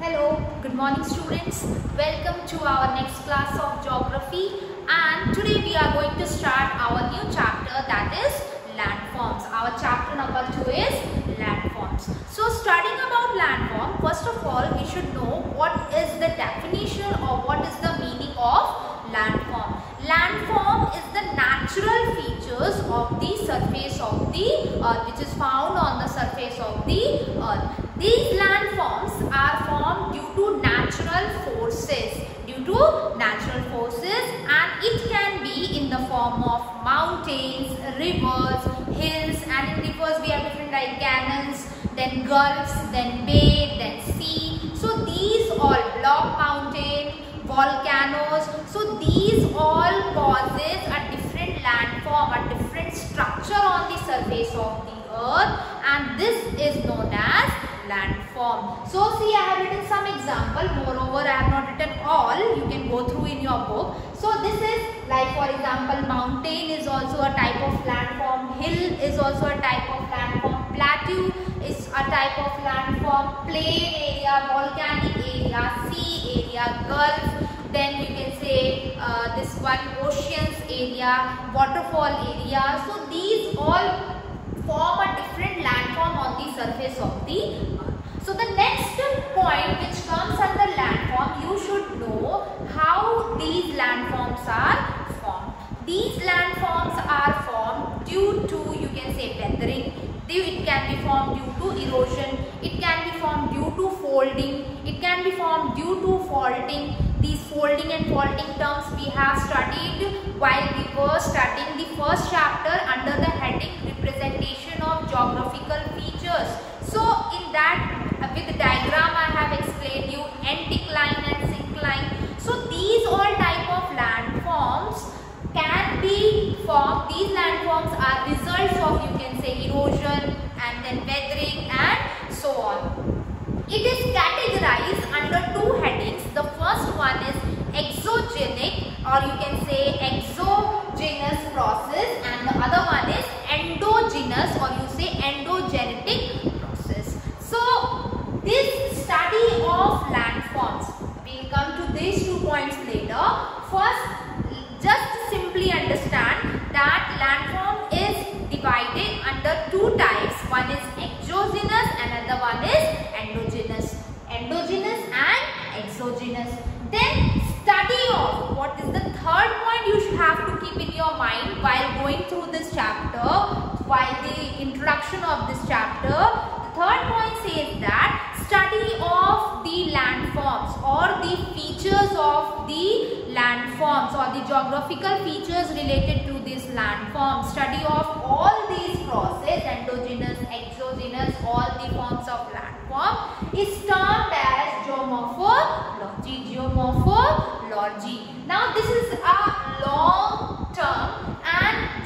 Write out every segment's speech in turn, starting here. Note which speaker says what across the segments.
Speaker 1: Hello, good morning students. Welcome to our next class of geography, and today we are going to start our new chapter, that is landforms. Our chapter number 2 is landforms. So studying about landform, first of all we should know what is the definition or what is the meaning of landform. Landform is the natural features of the surface of the earth which is found on the surface of the earth. These landforms are formed due to natural forces, and it can be in the form of mountains, rivers, hills, and in rivers we have different like canyons, then gulfs, then bay, then sea. So these all block mountain, volcanoes, so these all causes a different landform, a different structure on the surface of the earth, and this is known as landform. So see, I have written some example, moreover I have not written all, you can go through in your book. So this is like, for example, mountain is also a type of landform, hill is also a type of landform, plateau is a type of landform, plain area, volcanic area, sea area, gulf, then you can say this one oceans area, waterfall area. So these all form a different landform on the surface of the earth. So the next point which comes under landform, you should know how these landforms are formed. These landforms are formed due to, you can say, weathering. It can be formed due to erosion. It can be formed due to folding. It can be formed due to faulting. These folding and faulting terms we have studied while we were studying the first chapter under the heading representation of geographical features. So in that, with the diagram I have explained you anticline and syncline. So these all type of landforms can be formed. These landforms are results of, you can say, erosion and then weathering and so on. It is categorized under two headings. The first one is exogenic, or you can say exogenous process, and the other one is endogenous, or you say endogenetic process. So this study of landforms, we will come to these 2 points later. First, just simply understand that landform is divided under 2 types. One is exogenous and another one is endogenous. Endogenous and exogenous. Then study of, what is the third point you should have to keep in your mind while going through this chapter, while the introduction of this chapter. The third point says that study of the landforms or the features of the landforms or the geographical features related to this landform. Study of all these processes, endogenous, exogenous, all the forms of landform is termed as geomorphology. Geomorphology. Now this is a long term, and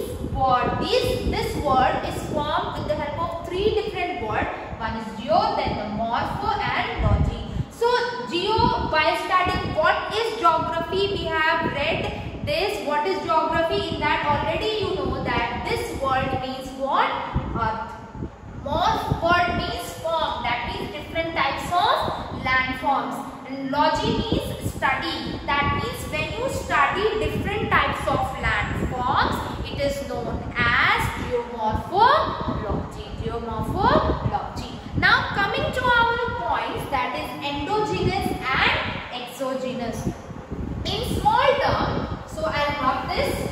Speaker 1: this word is formed with the help of 3 different words. One is geo, then the morpho and logy. So geo, while studying what is geography, we have read this, what is geography. In that already you know that this word means what? Earth. Morph word means form, that means different types of landforms. And logy means study, that means when you study different types of landforms, it is known as geomorphology. Geomorphology. Now coming to our points, that is endogenous and exogenous. In small term, so I will mark this.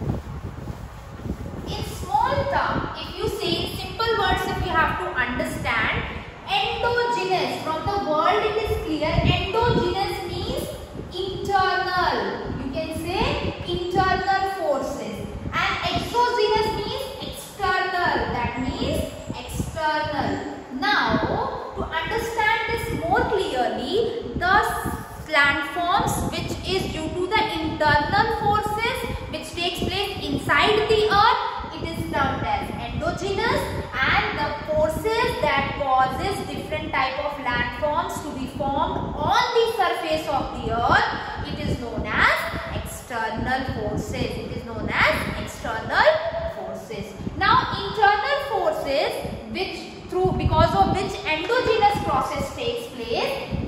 Speaker 1: In small term, if you say simple words, if you have to understand, endogenous, from the word it is clear, endogenous means internal. You can say internal forces. And exogenous means external, that means external. Now, to understand this more clearly, the landforms which is due to the internal forces which takes place inside the earth, it is termed as endogenous, and the forces that causes different type of landforms to be formed on the surface of the earth, it is known as external forces. It is known as external forces. Now internal forces, which because of which endogenous process takes place,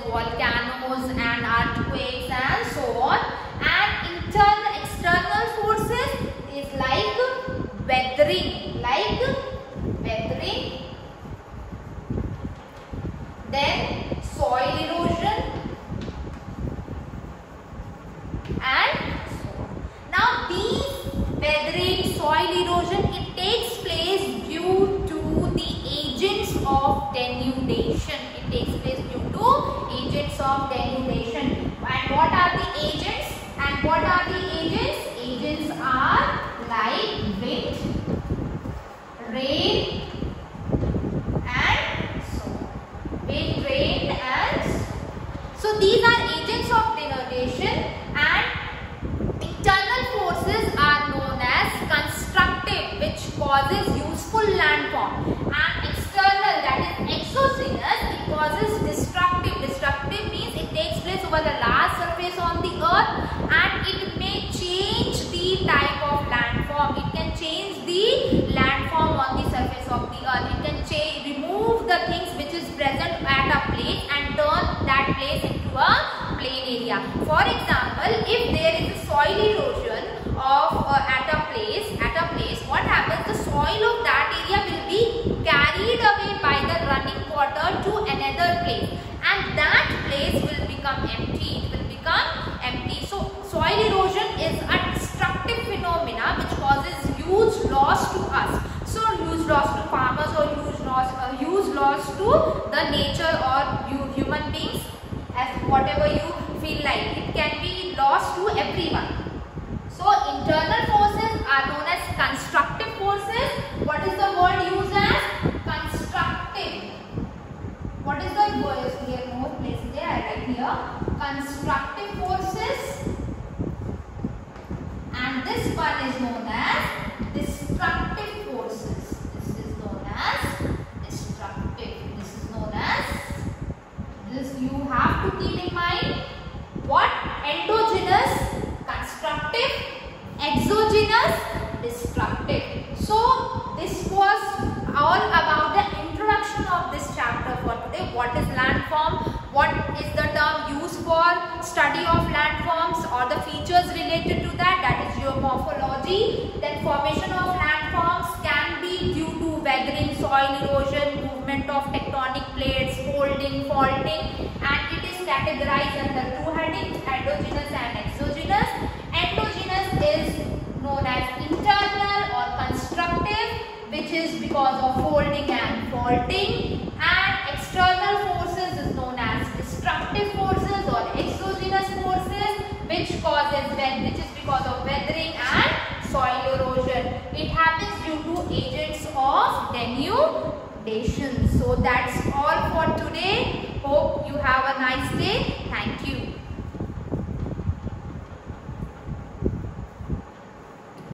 Speaker 1: volcanoes and earthquakes and so on. And external forces is like weathering, then soil erosion and so on. Now these weathering, soil erosion, it takes place due to the agents of denudation. It takes place due to agents of denudation. And what are the agents? Agents are like wind, rain and so on. Wind, rain and so these are agents of denudation. And internal forces are known as constructive, which causes useful landform, and external, that is exogenous, it causes destructive. Destructive means it takes place over the large surface on the earth and it may change the type of landform. It can change the landform on the surface of the earth. It can remove the things which is present at a place and turn that place into a plain area. For example, if there is a soil erosion of at a place, what happens? The soil of that area will be carried away by the running water to another place, and that place will become empty. It will become empty. So soil erosion is a destructive phenomena which causes huge loss to us. So huge loss to farmers or huge loss to the nature or human beings, as whatever you feel like. It can be lost to everyone. So internal forces are known as constructive forces. What is the word used as? Constructive. What is the word? Here more place there. I write here. Constructive forces. And this one is known as destructive forces. This is known as destructive. This is known as, this you have to keep in mind. What? Endogenous, constructive, exogenous, destructive. So this was all about the introduction of this chapter for today. What is landform? What is the term used for study of landforms or the features related to that? That is geomorphology. Then formation of landforms can be due to weathering, soil erosion, movement of tectonic plates, folding, faulting, and it is categorized under two headings: endogenous and exogenous. Endogenous is known as internal or constructive, which is because of folding and faulting, and external forces is known as destructive forces or exogenous forces, which is because of weathering and soil erosion. It happens due to agents of denudation. So that's all for today.